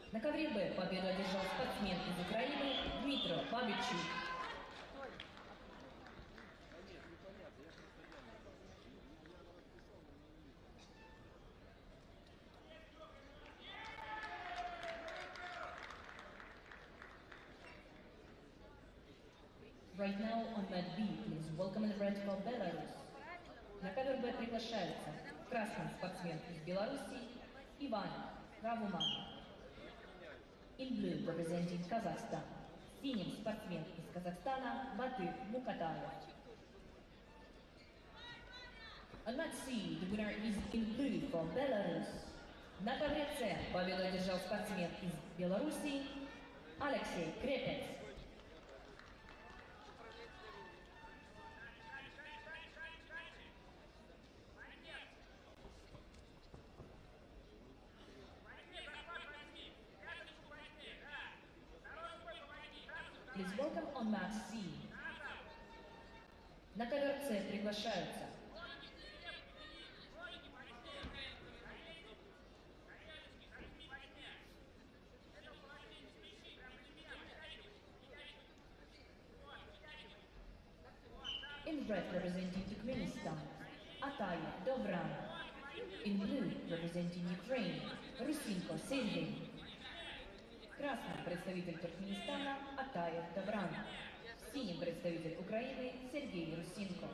На ковре Б победу одержал спортсмен из Украины Дмитро Бабичук. Right now on mat B, please welcome in red for Belarus. На ковер Б приглашается красный спортсмен из Беларуси Иван Равуман. In blue, representing Kazakhstan, синим спортсмен из Казахстана Батыр Мукатаев. On mat C, the winner is in blue from Belarus. На ковре С победу одержал спортсмен из Беларуси Алексей Крепец. Please welcome on mat C. На ковер С приглашаются in red representing Turkmenistan Atayev Dobran. In blue representing Ukraine Rusinko Sergey. Красный представитель Туркменистана Атаев Добран. Синий представитель Украины Сергей Русинко.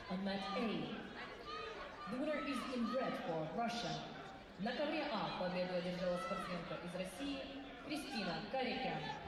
On mat A, the winner is in red for Russia. На ковре А победу одержала спортсменка из России Кристина Карикян.